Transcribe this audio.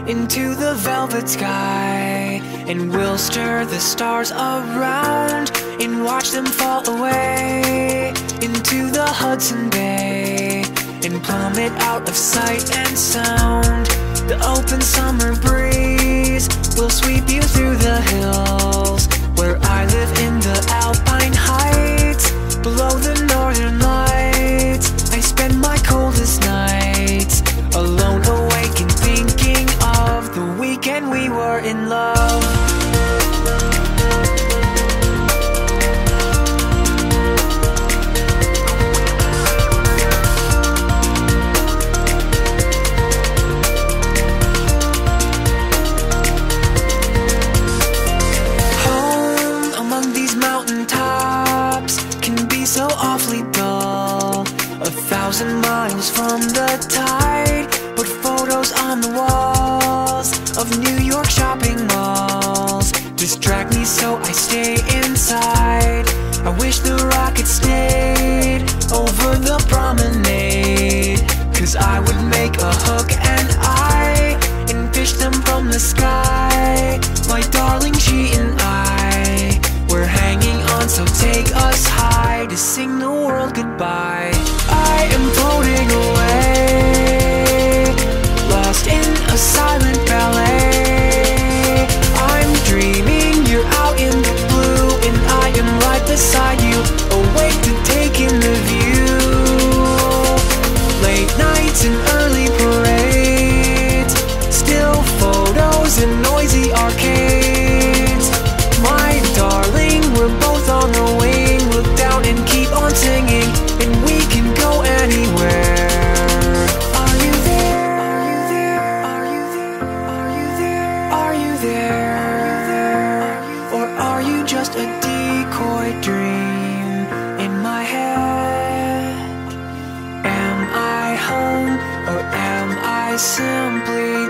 into the velvet sky, and we'll stir the stars around and watch them fall away into the Hudson Bay and plummet out of sight and sound. The open summer breeze will sweep you through the hills where I live in the Alpine Heights, below the northern lights. I spend my coldest nights alone, awake and thinking of the weekend we were in love. So awfully dull, 1,000 miles from the tide, but photos on the walls of New York shopping malls distract me, so I stay inside. I wish the rocket stayed over the promenade, 'cause I would make a hook and eye and fish them from the sky. My darling, she and I, we're hanging on, so take us high to sing the world goodbye. I am floating away, lost in a silent ballet. I'm dreaming you're out in the blue, and I am right beside you, awake to take in the view. Late nights and early parades, still photos and noisy arcades. My darling, we're both on the wing. Look down and keep on singing, and we can go anywhere. Are you there? Are you there? Are you there? Are you there? Are you there? Or are you just a decoy dream in my head? Am I home, or am I simply